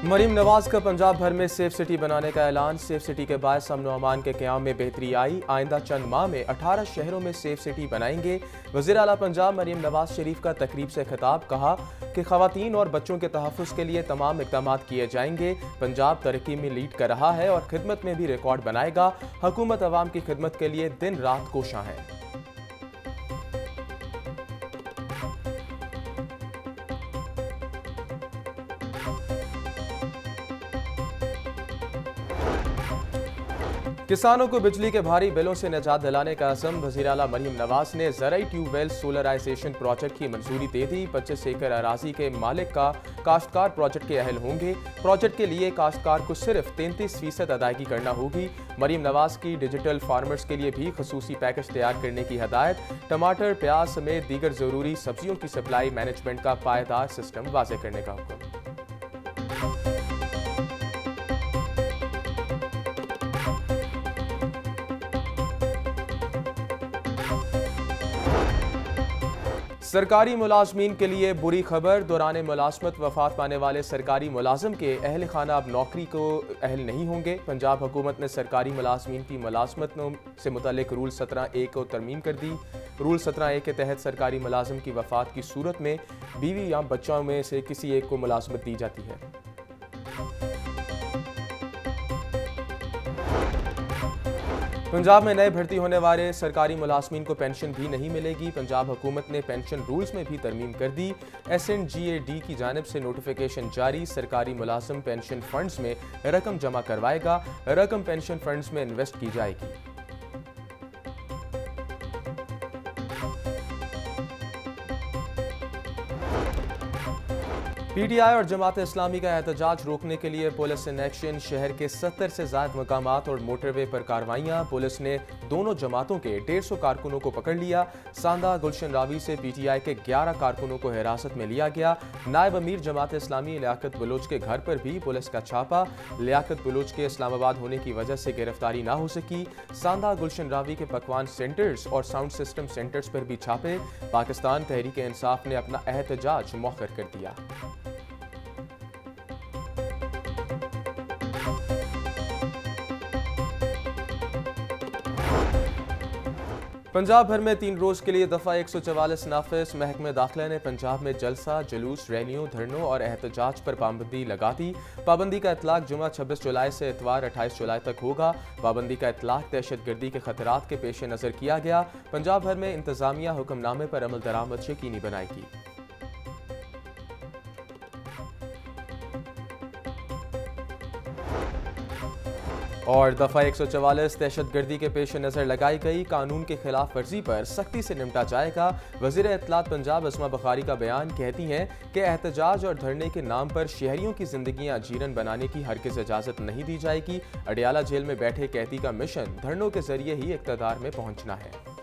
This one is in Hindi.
मरीम नवाज का पंजाब भर में सेफ सिटी बनाने का ऐलान। सेफ सिटी के बायस अमन व अमान के क़याम में बेहतरी आई। आइंदा चंद माह में 18 शहरों में सेफ सिटी बनाएंगे। वज़ीर आला पंजाब मरीम नवाज शरीफ का तकरीब से खिताब। कहा कि ख़वातीन और बच्चों के तहफ़्फ़ुज़ के लिए तमाम इक़दाम किए जाएंगे। पंजाब तरक्की में लीड कर रहा है और खिदमत में भी रिकॉर्ड बनाएगा। हुकूमत अवाम की खिदमत के लिए दिन रात कोशां है। किसानों को बिजली के भारी बिलों से निजात दिलाने का अज़म। वज़ीर आला मरीम नवाज ने ज़राई ट्यूबवेल सोलराइजेशन प्रोजेक्ट की मंजूरी दे दी। 25 एकड़ अराजी के मालिक का काश्तकार प्रोजेक्ट के अहल होंगे। प्रोजेक्ट के लिए काश्तकार को सिर्फ 33% अदायगी करना होगी। मरीम नवाज की डिजिटल फार्मर्स के लिए भी खसूसी पैकेज तैयार करने की हदायत। टमाटर, प्याज समेत दीगर ज़रूरी सब्जियों की सप्लाई मैनेजमेंट का पायदार सिस्टम वाज़े करने का हुक्म। सरकारी मुलाजमीन के लिए बुरी खबर। दौरान मुलाजमत वफात पाने वाले सरकारी मुलाजिम के अहल खाना अब नौकरी को अहल नहीं होंगे। पंजाब हुकूमत ने सरकारी मुलाजमीन की मुलाजमत से मुतल्लिक रूल 17A को तरमीम कर दी। रूल 17A के तहत सरकारी मुलाजिम की वफात की सूरत में बीवी या बच्चों में से किसी एक को मुलाजमत दी जाती है। पंजाब में नए भर्ती होने वाले सरकारी मुलाजमीन को पेंशन भी नहीं मिलेगी। पंजाब हुकूमत ने पेंशन रूल्स में भी तरमीम कर दी। SNGAD की जानिब से नोटिफिकेशन जारी। सरकारी मुलाजिम पेंशन फंड्स में रकम जमा करवाएगा। रकम पेंशन फंड्स में इन्वेस्ट की जाएगी। PTI और जमात इस्लामी का एहतजाज रोकने के लिए पुलिस इन एक्शन। शहर के 70 से ज़ायद मकामात और मोटरवे पर कार्रवाइयाँ। पुलिस ने दोनों जमातों के 150 कारकुनों को पकड़ लिया। सांदा गुलशन रावी से PTI के 11 कारकुनों को हिरासत में लिया गया। नायब अमीर जमात इस्लामी लियाकत बलोच के घर पर भी पुलिस का छापा। लियाकत बलोच के इस्लामाबाद होने की वजह से गिरफ्तारी ना हो सकी। सांदा गुलशन रावी के पकवान सेंटर्स और साउंड सिस्टम सेंटर्स पर भी छापे। पाकिस्तान तहरीक इंसाफ ने अपना एहतजाज मौखर कर दिया। पंजाब भर में 3 रोज़ के लिए दफ़ा 144 नाफिज। महकमे दाखिला ने पंजाब में जलसा, जुलूस, रैलियों, धरनों और एहतजाज पर पाबंदी लगा दी। पाबंदी का इतलाक जुमा 26 जुलाई से इतवार 28 जुलाई तक होगा। पाबंदी का इतलाक दहशतगर्दी के खतरात के पेश नज़र किया गया। पंजाब भर में इंतजामिया हुक्मनामे पर अमल दरामद यकीनी बनाएगी। और दफ़ा 144 दहशतगर्दी के पेश नज़र लगाई गई कानून के खिलाफ वर्जी पर सख्ती से निपटा जाएगा। वज़ीर इत्तलात पंजाब अस्मा बुखारी का बयान। कहती हैं कि एहतजाज और धरने के नाम पर शहरियों की जिंदगियां जीरन बनाने की हरगिज़ इजाज़त नहीं दी जाएगी। अडियाला जेल में बैठे कैदी का मिशन धरनों के जरिए ही इक़्तिदार में पहुंचना है।